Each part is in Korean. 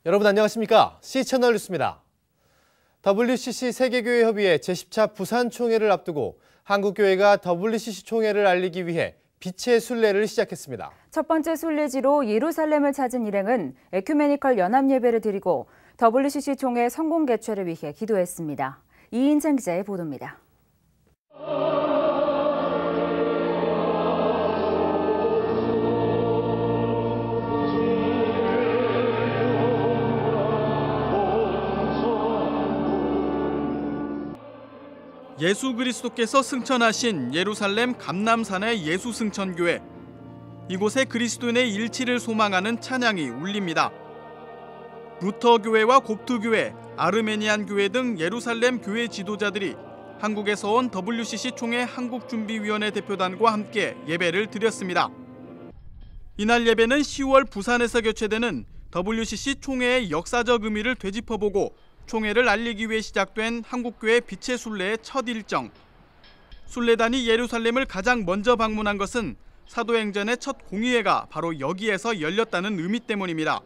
여러분 안녕하십니까? C채널 뉴스입니다. WCC 세계교회협의회 제10차 부산총회를 앞두고 한국교회가 WCC 총회를 알리기 위해 빛의 순례를 시작했습니다. 첫 번째 순례지로 예루살렘을 찾은 일행은 에큐메니컬 연합예배를 드리고 WCC 총회 성공 개최를 위해 기도했습니다. 이인찬 기자의 보도입니다. 예수 그리스도께서 승천하신 예루살렘 감람산의 예수승천교회. 이곳에 그리스도인의 일치를 소망하는 찬양이 울립니다. 루터교회와 곱트교회, 아르메니안 교회 등 예루살렘 교회 지도자들이 한국에서 온 WCC 총회 한국준비위원회 대표단과 함께 예배를 드렸습니다. 이날 예배는 10월 부산에서 개최되는 WCC 총회의 역사적 의미를 되짚어보고 총회를 알리기 위해 시작된 한국교회 빛의 순례의 첫 일정. 순례단이 예루살렘을 가장 먼저 방문한 것은 사도행전의 첫 공의회가 바로 여기에서 열렸다는 의미 때문입니다.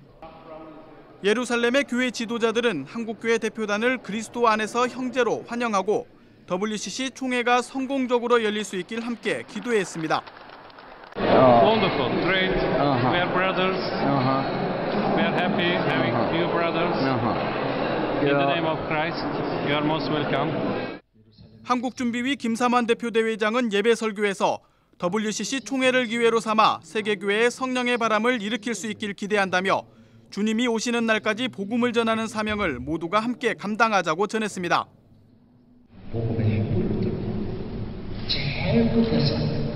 예루살렘의 교회 지도자들은 한국교회 대표단을 그리스도 안에서 형제로 환영하고 WCC 총회가 성공적으로 열릴 수 있길 함께 기도했습니다. Wonderful, great. We are brothers. We are happy having you brothers. In the name of Christ, you are most welcome. 한국준비위 김삼환 대표대회장은 예배 설교에서 WCC 총회를 기회로 삼아 세계교회의 성령의 바람을 일으킬 수 있길 기대한다며 주님이 오시는 날까지 복음을 전하는 사명을 모두가 함께 감당하자고 전했습니다. 복음의 불을 들고 제일 끝에서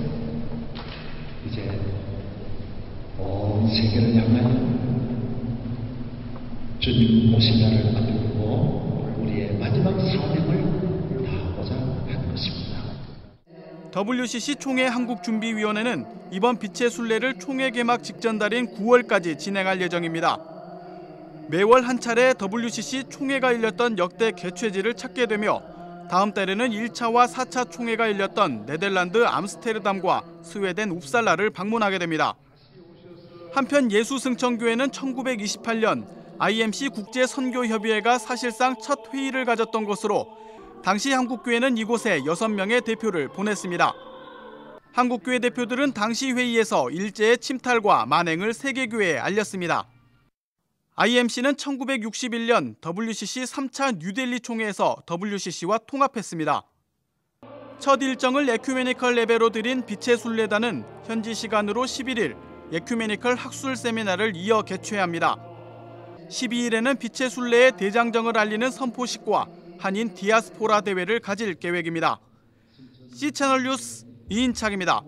이제 온 세계를 향하여 주님 오신 날을 앞두고 우리의 마지막 사명을 다하고자 하는 것입니다. WCC 총회 한국준비위원회는 이번 빛의 순례를 총회 개막 직전 달인 9월까지 진행할 예정입니다. 매월 한 차례 WCC 총회가 열렸던 역대 개최지를 찾게 되며 다음 달에는 1차와 4차 총회가 열렸던 네덜란드 암스테르담과 스웨덴 웁살라를 방문하게 됩니다. 한편 예수승천교회는 1928년 IMC 국제선교협의회가 사실상 첫 회의를 가졌던 곳으로 당시 한국교회는 이곳에 6명의 대표를 보냈습니다. 한국교회 대표들은 당시 회의에서 일제의 침탈과 만행을 세계교회에 알렸습니다. IMC는 1961년 WCC 3차 뉴델리 총회에서 WCC와 통합했습니다. 첫 일정을 에큐메니컬 레벨로 드린 빛의 순례단은 현지 시간으로 11일 에큐메니컬 학술 세미나를 이어 개최합니다. 12일에는 빛의 순례의 대장정을 알리는 선포식과 한인 디아스포라 대회를 가질 계획입니다. C채널 뉴스 이인창입니다.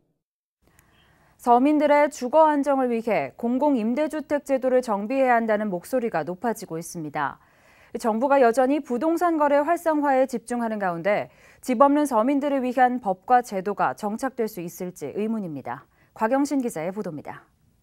서민들의 주거 안정을 위해 공공임대주택 제도를 정비해야 한다는 목소리가 높아지고 있습니다. 정부가 여전히 부동산 거래 활성화에 집중하는 가운데 집 없는 서민들을 위한 법과 제도가 정착될 수 있을지 의문입니다. 곽영신 기자의 보도입니다.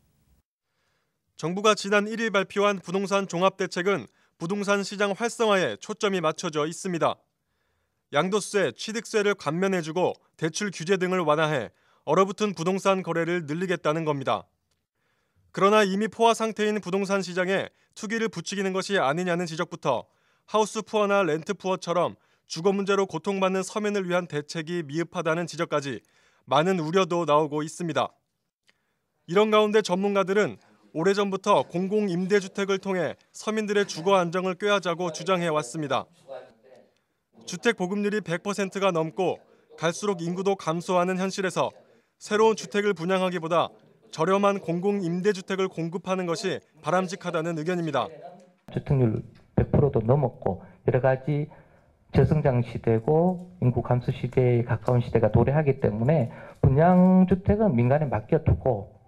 정부가 지난 1일 발표한 부동산 종합대책은 부동산 시장 활성화에 초점이 맞춰져 있습니다. 양도세, 취득세를 감면해주고 대출 규제 등을 완화해 얼어붙은 부동산 거래를 늘리겠다는 겁니다. 그러나 이미 포화 상태인 부동산 시장에 투기를 부추기는 것이 아니냐는 지적부터 하우스 푸어나 렌트 푸어처럼 주거 문제로 고통받는 서민을 위한 대책이 미흡하다는 지적까지 많은 우려도 나오고 있습니다. 이런 가운데 전문가들은 오래전부터 공공임대주택을 통해 서민들의 주거 안정을 꾀하자고 주장해왔습니다. 주택 보급률이 100%가 넘고 갈수록 인구도 감소하는 현실에서 새로운 주택을 분양하기보다 저렴한 공공임대주택을 공급하는 것이 바람직하다는 의견입니다. 주택률 100%도 넘었고 여러 가지 저성장 시대고 인구 감소 시대에 가까운 시대가 도래하기 때문에 분양주택은 민간에 맡겨두고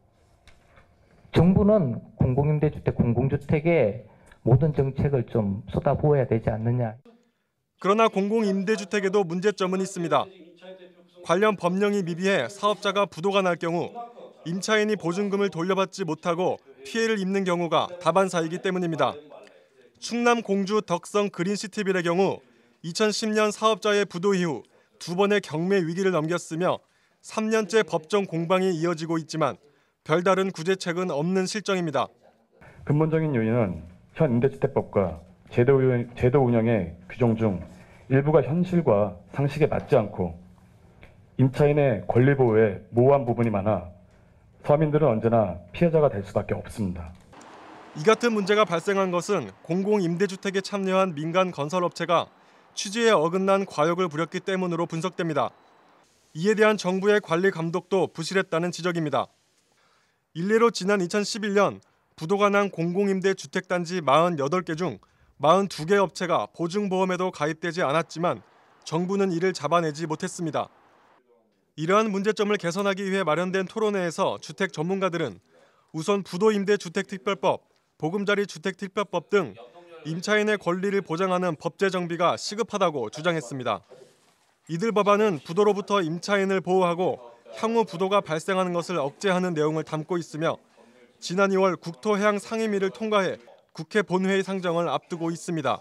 정부는 공공임대주택, 공공주택에 모든 정책을 좀 쏟아부어야 되지 않느냐. 그러나 공공임대주택에도 문제점은 있습니다. 관련 법령이 미비해 사업자가 부도가 날 경우 임차인이 보증금을 돌려받지 못하고 피해를 입는 경우가 다반사이기 때문입니다. 충남 공주 덕성 그린시티빌의 경우 2010년 사업자의 부도 이후 2번의 경매 위기를 넘겼으며 3년째 법정 공방이 이어지고 있지만 별다른 구제책은 없는 실정입니다. 근본적인 요인은 현 임대주택법과 제도 운영의 규정 중 일부가 현실과 상식에 맞지 않고 임차인의 권리 보호에 모호한 부분이 많아 서민들은 언제나 피해자가 될 수밖에 없습니다. 이 같은 문제가 발생한 것은 공공임대주택에 참여한 민간 건설업체가 취지에 어긋난 과욕을 부렸기 때문으로 분석됩니다. 이에 대한 정부의 관리 감독도 부실했다는 지적입니다. 일례로 지난 2011년 부도가 난 공공임대주택단지 48개 중 42개 업체가 보증보험에도 가입되지 않았지만 정부는 이를 잡아내지 못했습니다. 이러한 문제점을 개선하기 위해 마련된 토론회에서 주택 전문가들은 우선 부도임대주택특별법, 보금자리주택특별법 등 임차인의 권리를 보장하는 법제 정비가 시급하다고 주장했습니다. 이들 법안은 부도로부터 임차인을 보호하고 향후 부도가 발생하는 것을 억제하는 내용을 담고 있으며 지난 2월 국토해양 상임위를 통과해 국회 본회의 상정을 앞두고 있습니다.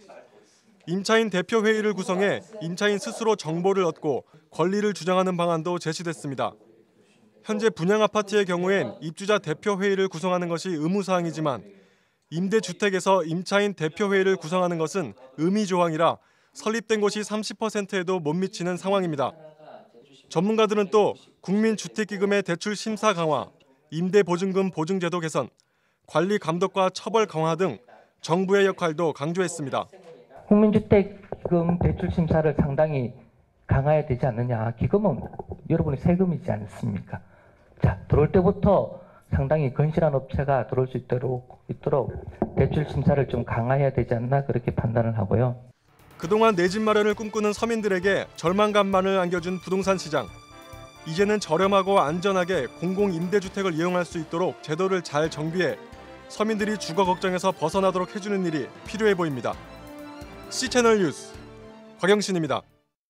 임차인 대표회의를 구성해 임차인 스스로 정보를 얻고 권리를 주장하는 방안도 제시됐습니다. 현재 분양아파트의 경우엔 입주자 대표회의를 구성하는 것이 의무사항이지만 임대주택에서 임차인 대표회의를 구성하는 것은 의미조항이라 설립된 곳이 30%에도 못 미치는 상황입니다. 전문가들은 또 국민주택기금의 대출 심사 강화, 임대보증금 보증제도 개선, 관리 감독과 처벌 강화 등 정부의 역할도 강조했습니다. 국민주택기금 대출 심사를 상당히 강화해야 되지 않느냐. 기금은 여러분의 세금이지 않습니까? 자, 들어올 때부터 상당히 건실한 업체가 들어올 수 있도록 대출 심사를 좀 강화해야 되지 않나 그렇게 판단을 하고요. 그동안 내 집 마련을 꿈꾸는 서민들에게 절망감만을 안겨준 부동산 시장. 이제는 저렴하고 안전하게 공공임대주택을 이용할 수 있도록 제도를 잘 정비해 서민들이 주거 걱정에서 벗어나도록 해주는 일이 필요해 보입니다. C채널 뉴스 곽영신입니다.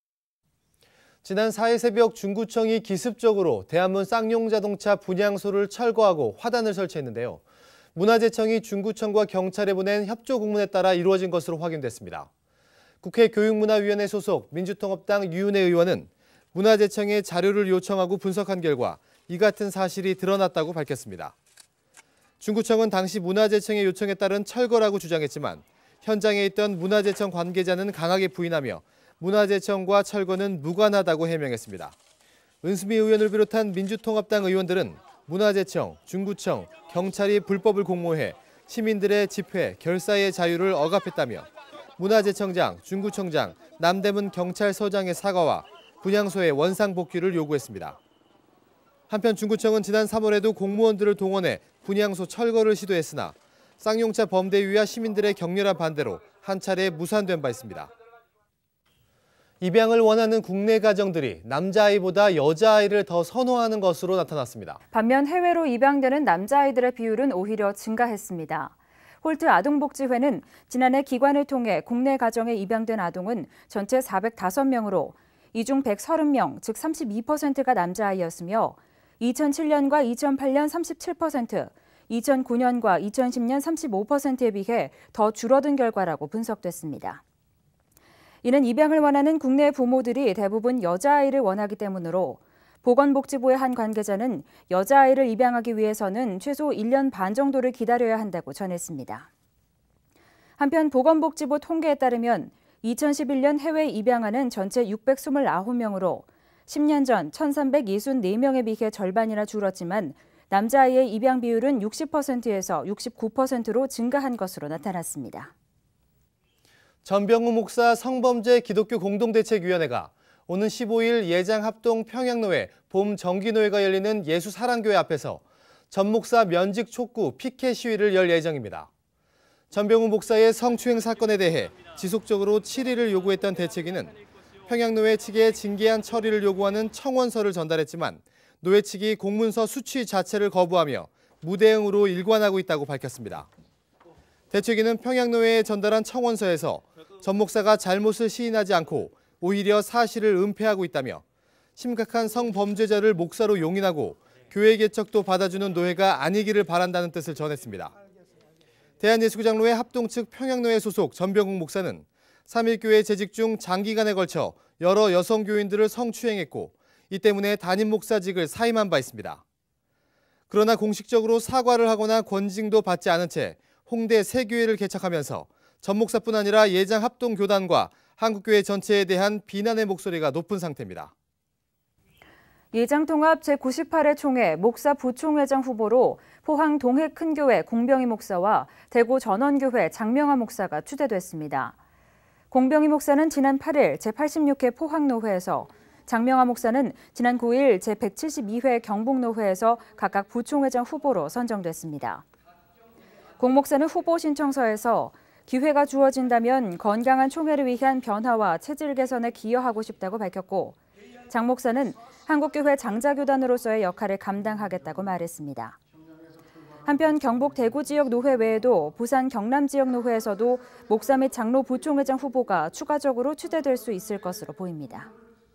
지난 4일 새벽 중구청이 기습적으로 대한문 쌍용자동차 분향소를 철거하고 화단을 설치했는데요. 문화재청이 중구청과 경찰에 보낸 협조 공문에 따라 이루어진 것으로 확인됐습니다. 국회 교육문화위원회 소속 민주통합당 유은혜 의원은 문화재청에 자료를 요청하고 분석한 결과 이 같은 사실이 드러났다고 밝혔습니다. 중구청은 당시 문화재청의 요청에 따른 철거라고 주장했지만 현장에 있던 문화재청 관계자는 강하게 부인하며 문화재청과 철거는 무관하다고 해명했습니다. 은수미 의원을 비롯한 민주통합당 의원들은 문화재청, 중구청, 경찰이 불법을 공모해 시민들의 집회, 결사의 자유를 억압했다며 문화재청장, 중구청장, 남대문 경찰서장의 사과와 분향소의 원상 복귀를 요구했습니다. 한편 중구청은 지난 3월에도 공무원들을 동원해 분향소 철거를 시도했으나 쌍용차 범대위와 시민들의 격렬한 반대로 한 차례 무산된 바 있습니다. 입양을 원하는 국내 가정들이 남자아이보다 여자아이를 더 선호하는 것으로 나타났습니다. 반면 해외로 입양되는 남자아이들의 비율은 오히려 증가했습니다. 홀트 아동복지회는 지난해 기관을 통해 국내 가정에 입양된 아동은 전체 405명으로 이 중 130명, 즉 32%가 남자아이였으며 2007년과 2008년 37%, 2009년과 2010년 35%에 비해 더 줄어든 결과라고 분석됐습니다. 이는 입양을 원하는 국내 부모들이 대부분 여자아이를 원하기 때문으로 보건복지부의 한 관계자는 여자아이를 입양하기 위해서는 최소 1년 반 정도를 기다려야 한다고 전했습니다. 한편 보건복지부 통계에 따르면 2011년 해외 입양아는 전체 629명으로 10년 전 1,364명에 비해 절반이나 줄었지만 남자아이의 입양 비율은 60%에서 69%로 증가한 것으로 나타났습니다. 전병우 목사 성범죄 기독교 공동대책위원회가 오는 15일 예장 합동 평양노회 봄 정기노회가 열리는 예수사랑교회 앞에서 전 목사 면직 촉구 피켓 시위를 열 예정입니다. 전병우 목사의 성추행 사건에 대해 지속적으로 질의를 요구했던 대책위는 평양노회 측에 징계안 처리를 요구하는 청원서를 전달했지만 노회 측이 공문서 수취 자체를 거부하며 무대응으로 일관하고 있다고 밝혔습니다. 대책위는 평양노회에 전달한 청원서에서 전 목사가 잘못을 시인하지 않고 오히려 사실을 은폐하고 있다며 심각한 성범죄자를 목사로 용인하고 교회 개척도 받아주는 노회가 아니기를 바란다는 뜻을 전했습니다. 대한예수구장로회 합동 측 평양노회 소속 전병욱 목사는 3.1교회 재직 중 장기간에 걸쳐 여러 여성 교인들을 성추행했고 이 때문에 담임 목사직을 사임한 바 있습니다. 그러나 공식적으로 사과를 하거나 권징도 받지 않은 채 홍대 새 교회를 개척하면서 전 목사뿐 아니라 예장 합동교단과 한국교회 전체에 대한 비난의 목소리가 높은 상태입니다. 예장통합 제98회 총회 목사 부총회장 후보로 포항 동해 큰교회 공병희 목사와 대구 전원교회 장명하 목사가 추대됐습니다. 공병희 목사는 지난 8일 제86회 포항노회에서, 장명하 목사는 지난 9일 제172회 경북노회에서 각각 부총회장 후보로 선정됐습니다. 공 목사는 후보 신청서에서 기회가 주어진다면 건강한 총회를 위한 변화와 체질 개선에 기여하고 싶다고 밝혔고, 장 목사는 한국교회 장자교단으로서의 역할을 감당하겠다고 말했습니다. 한편 경북 대구 지역 노회 외에도 부산 경남 지역 노회에서도 목사 및 장로 부총회장 후보가 추가적으로 추대될 수 있을 것으로 보입니다.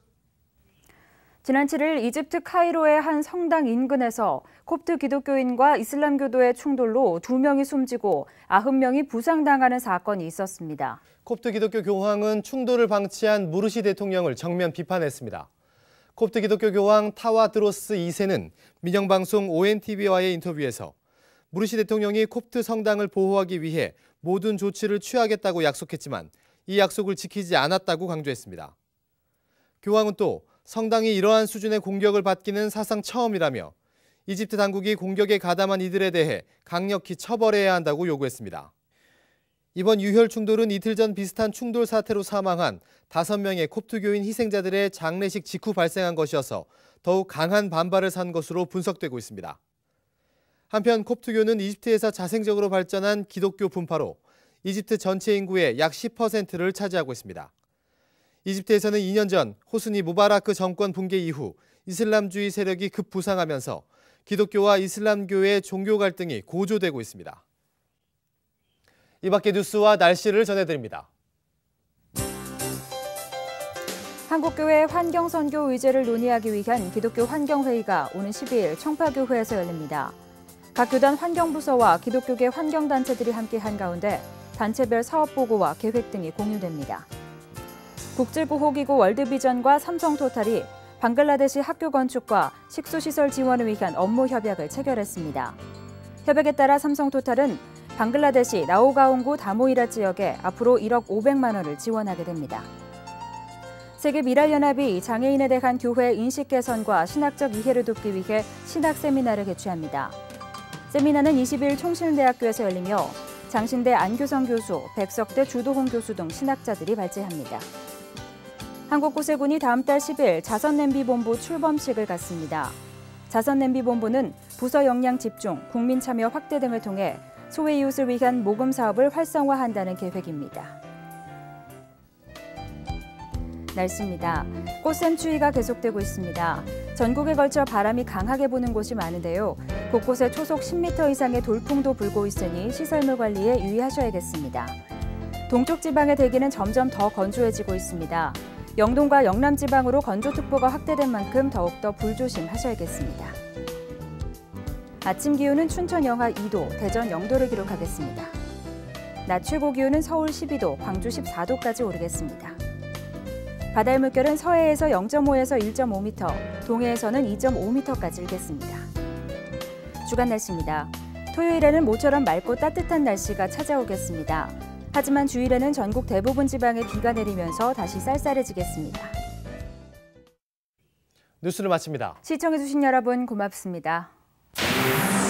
지난 7일 이집트 카이로의 한 성당 인근에서 콥트 기독교인과 이슬람교도의 충돌로 2명이 숨지고 90명이 부상당하는 사건이 있었습니다. 콥트 기독교 교황은 충돌을 방치한 무르시 대통령을 정면 비판했습니다. 콥트 기독교 교황 타와드로스 2세는 민영방송 ONTV와의 인터뷰에서 무르시 대통령이 콥트 성당을 보호하기 위해 모든 조치를 취하겠다고 약속했지만 이 약속을 지키지 않았다고 강조했습니다. 교황은 또 성당이 이러한 수준의 공격을 받기는 사상 처음이라며 이집트 당국이 공격에 가담한 이들에 대해 강력히 처벌해야 한다고 요구했습니다. 이번 유혈 충돌은 이틀 전 비슷한 충돌 사태로 사망한 5명의 콥트교인 희생자들의 장례식 직후 발생한 것이어서 더욱 강한 반발을 산 것으로 분석되고 있습니다. 한편 콥트교는 이집트에서 자생적으로 발전한 기독교 분파로 이집트 전체 인구의 약 10%를 차지하고 있습니다. 이집트에서는 2년 전 호스니 무바라크 정권 붕괴 이후 이슬람주의 세력이 급부상하면서 기독교와 이슬람교의 종교 갈등이 고조되고 있습니다. 이 밖의 뉴스와 날씨를 전해드립니다. 한국교회 환경선교 의제를 논의하기 위한 기독교 환경회의가 오는 12일 청파교회에서 열립니다. 각 교단 환경부서와 기독교계 환경단체들이 함께한 가운데 단체별 사업보고와 계획 등이 공유됩니다. 국제구호기구 월드비전과 삼성토탈이 방글라데시 학교 건축과 식수시설 지원을 위한 업무 협약을 체결했습니다. 협약에 따라 삼성토탈은 방글라데시 라오가온구 다모이라 지역에 앞으로 1억 500만 원을 지원하게 됩니다. 세계미랄연합이 장애인에 대한 교회 인식 개선과 신학적 이해를 돕기 위해 신학 세미나를 개최합니다. 세미나는 20일 총신대학교에서 열리며 장신대 안규성 교수, 백석대 주도홍 교수 등 신학자들이 발제합니다. 한국구세군이 다음 달 10일 자선냄비본부 출범식을 갖습니다. 자선냄비본부는 부서 역량 집중, 국민 참여 확대 등을 통해 소외이웃을 위한 모금 사업을 활성화한다는 계획입니다. 날씨입니다. 꽃샘추위가 계속되고 있습니다. 전국에 걸쳐 바람이 강하게 부는 곳이 많은데요. 곳곳에 초속 10m 이상의 돌풍도 불고 있으니 시설물 관리에 유의하셔야겠습니다. 동쪽 지방의 대기는 점점 더 건조해지고 있습니다. 영동과 영남 지방으로 건조특보가 확대된 만큼 더욱더 불조심하셔야겠습니다. 아침 기온은 춘천 영하 2도, 대전 0도를 기록하겠습니다. 낮 최고 기온은 서울 12도, 광주 14도까지 오르겠습니다. 바다의 물결은 서해에서 0.5에서 1.5m, 동해에서는 2.5m까지 일겠습니다. 주간 날씨입니다. 토요일에는 모처럼 맑고 따뜻한 날씨가 찾아오겠습니다. 하지만 주일에는 전국 대부분 지방에 비가 내리면서 다시 쌀쌀해지겠습니다. 뉴스를 마칩니다. 시청해주신 여러분 고맙습니다.